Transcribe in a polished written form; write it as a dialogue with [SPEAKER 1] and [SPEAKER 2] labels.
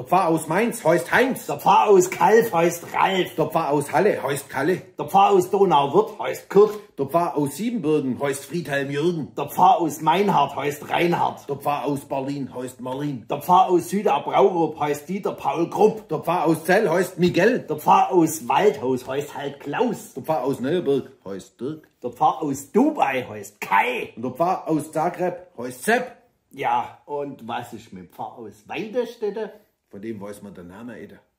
[SPEAKER 1] Der Pfarrer aus Mainz heißt Heinz.
[SPEAKER 2] Der Pfarrer aus Kalf heißt Ralf.
[SPEAKER 1] Der Pfarrer aus Halle heißt Kalle.
[SPEAKER 2] Der Pfarrer aus Donauwörth heißt Kurt.
[SPEAKER 1] Der Pfarrer aus Siebenbürgen heißt Friedhelm Jürgen.
[SPEAKER 2] Der Pfarrer aus Meinhard heißt Reinhard.
[SPEAKER 1] Der Pfarrer aus Berlin heißt Marlin.
[SPEAKER 2] Der Pfarrer aus Süderbraurup heißt Dieter Paul Grupp.
[SPEAKER 1] Der Pfarrer aus Zell heißt Miguel.
[SPEAKER 2] Der Pfarrer aus Waldhaus heißt halt Klaus.
[SPEAKER 1] Der Pfarrer aus Neuburg heißt Dirk.
[SPEAKER 2] Der Pfarrer aus Dubai heißt Kai.
[SPEAKER 1] Und der Pfarrer aus Zagreb heißt Sepp.
[SPEAKER 2] Ja, und was ist mit dem Pfarrer aus Weidenstedt?
[SPEAKER 1] Von dem weiß man den Namen nicht.